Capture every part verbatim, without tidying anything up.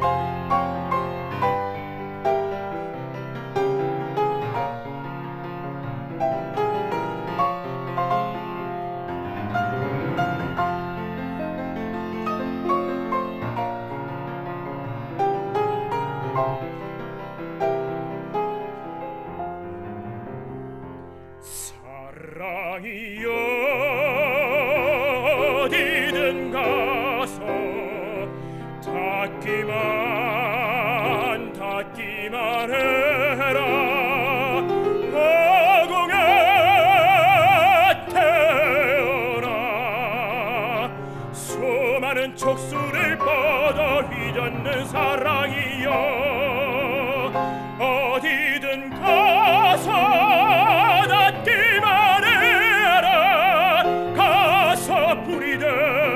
사랑이 어디든 가서 닿기만 닿기만 해라. 허공에 태어나 수많은 촉수를 뻗어 휘젓는 사랑이여, 어디든 가서 닿기만 해라. 가서 불이 돼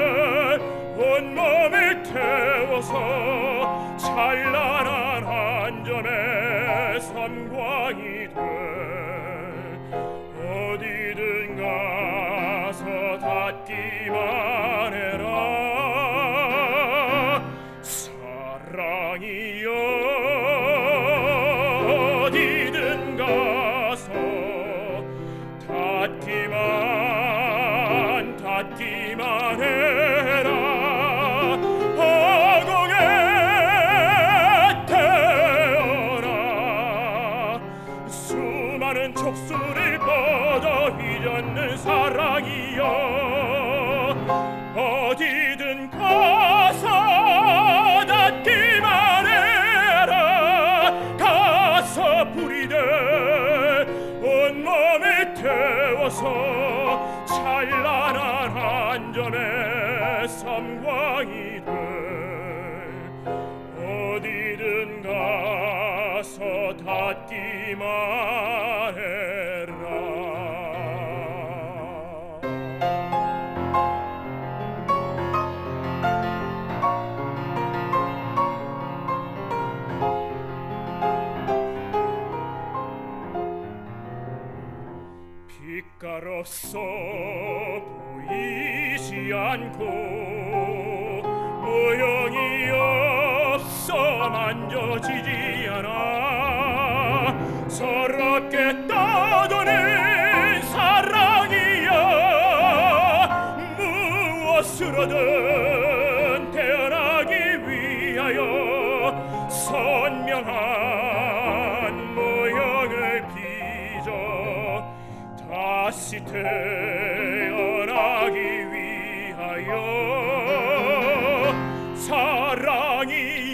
온몸을 태워서 찬란한 한 점의 섬광이 돼. 어디든 가서 닿기만 해라. 사랑이여 어디든 가서 닿기만 닿기만 해라. 허공에 태어나 수많은 촉수를 뻗어 휘젓는 사랑이여, 어디든 가서 닿기만 해라. 가서 불이 돼 온몸을 태워서 찬란한 한 점의 섬광이 돼. 어디든 가서 닿기만 해라. 빛깔없어 보이지 않고 모형이 없어 만져지지 않아. 서럽게 떠도는 사랑이여, 무엇으로든 태어나기 위하여 선명한 모형을 빚어 다시 태어나기 위하여. 사랑이